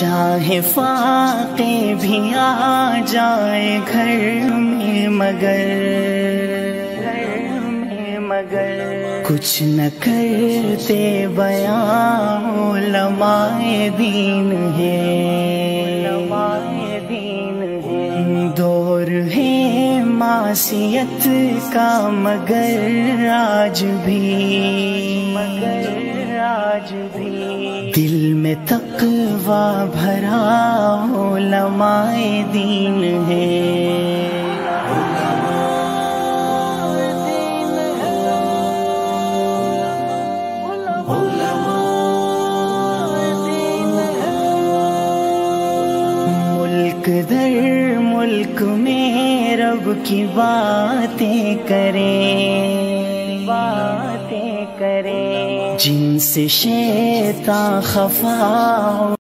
چاہے فاقے بھی آ جائے گھر میں مگر کچھ نہ کرتے بیان علماء دین ہے، دور ہے معصیت کا مگر آج بھی دل میں تقویٰ بھرا علماء دین ہے۔ ملک در ملک میں رب کی باتیں کریں، جن سے شیطان خفا